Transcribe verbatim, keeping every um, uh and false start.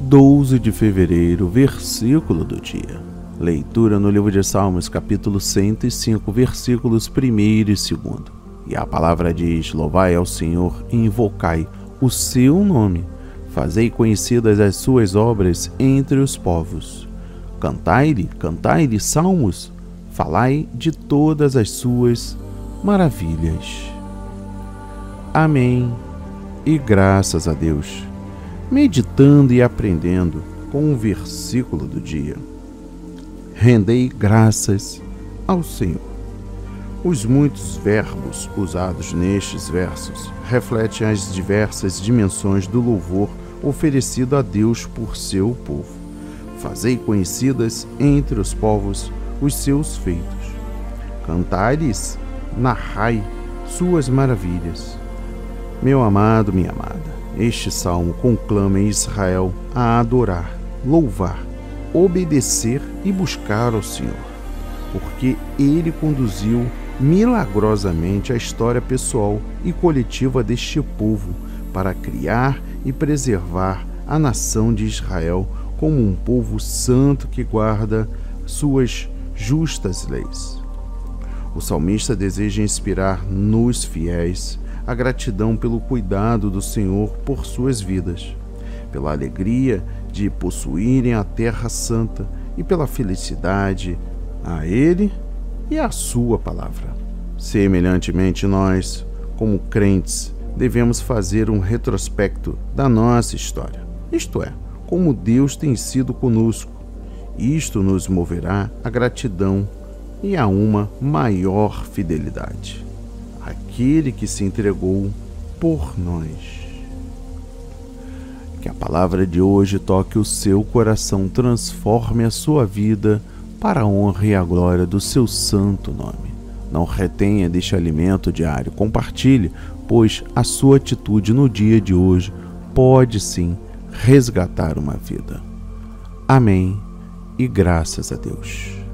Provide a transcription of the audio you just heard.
doze de fevereiro, versículo do dia. Leitura no livro de Salmos, capítulo cento e cinco, versículos primeiro e segundo. E a palavra diz: louvai ao Senhor e invocai o seu nome. Fazei conhecidas as suas obras entre os povos. Cantai-lhe, cantai-lhe salmos. Falai de todas as suas maravilhas. Amém. E graças a Deus. Meditando e aprendendo com o versículo do dia. Rendei graças ao Senhor. Os muitos verbos usados nestes versos refletem as diversas dimensões do louvor oferecido a Deus por seu povo. Fazei conhecidas entre os povos os seus feitos. Cantai-lhes, narrai suas maravilhas. Meu amado, minha amada, este salmo conclama Israel a adorar, louvar, obedecer e buscar ao Senhor, porque Ele conduziu milagrosamente a história pessoal e coletiva deste povo para criar e preservar a nação de Israel como um povo santo que guarda suas justas leis. O salmista deseja inspirar nos fiéis a gratidão pelo cuidado do Senhor por suas vidas, pela alegria de possuírem a terra santa e pela felicidade a Ele e à sua palavra. Semelhantemente, nós, como crentes, devemos fazer um retrospecto da nossa história, isto é, como Deus tem sido conosco. Isto nos moverá à gratidão e a uma maior fidelidade. Aquele que se entregou por nós. Que a palavra de hoje toque o seu coração, transforme a sua vida para a honra e a glória do seu santo nome. Não retenha deste alimento diário, compartilhe, pois a sua atitude no dia de hoje pode sim resgatar uma vida. Amém e graças a Deus.